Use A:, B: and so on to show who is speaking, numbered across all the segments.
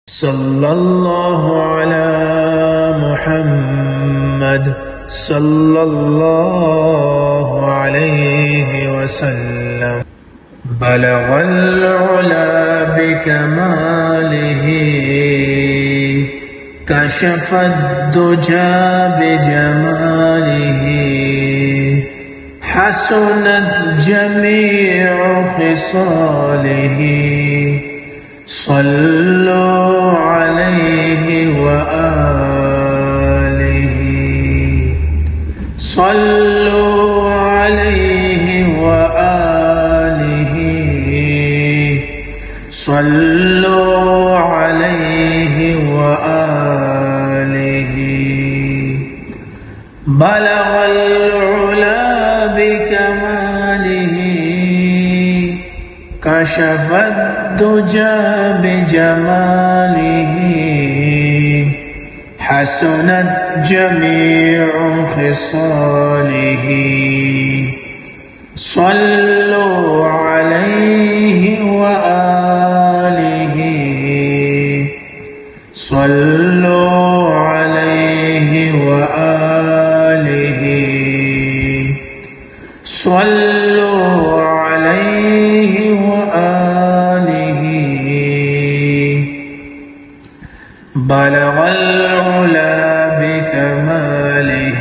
A: صلى الله على محمد صلى الله عليه وسلم. بلغ العلا بكماله، كشف الدجى بجماله، حسنت جميع خصاله. صلوا عليه وآله، صلوا عليه وآله، صلوا عليه وآله. بلغ العلا بكماله، كشف الدجى بجماله، حسنت جميع خصاله. صلوا عليه وآله، صلوا عليه وآله، صلوا عليه وآله. بلغ العلا بكماله،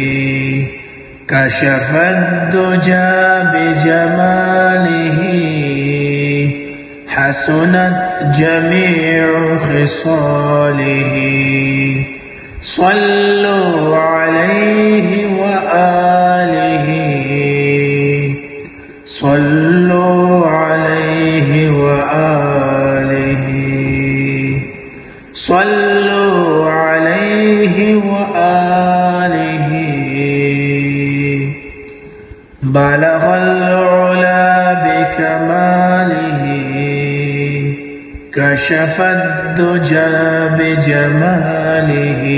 A: كشف الدجى بجماله، حسنت جميع خصاله. صلوا عليه وآله، صلوا عليه وآله، صلوا عليه وآله. بلغ العلا بكماله، كشف الدجى بجماله،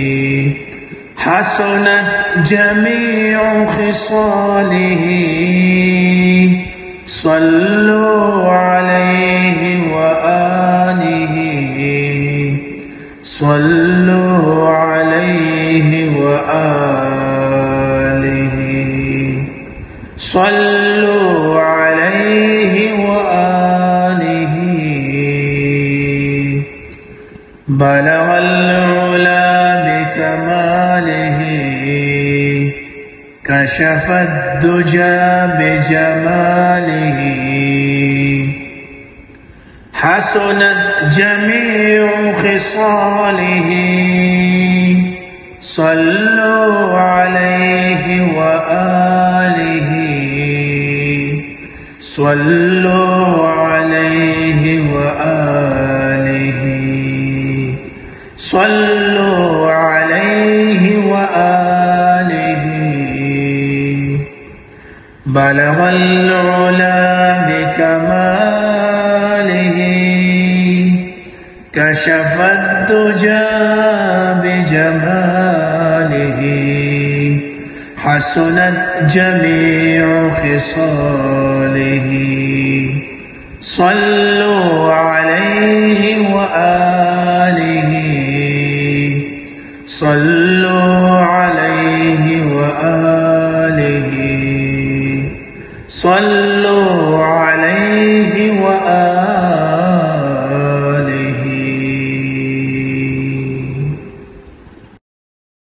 A: حسنت جميع خصاله. صلوا عليه وآله، صلوا عليه وآله، صلوا عليه وآله. بلغ العلا بكماله، كشف الدجى بجماله، حسنت جميع خصاله. صلوا عليه وآله، صلوا عليه وآله، صلوا عليه وآله. بلغ العلا بكماله، كشف الدجى بجماله، حسنت جميع خصاله. صلوا عليه وآله، صلوا عليه وآله، صلوا عليه وآله.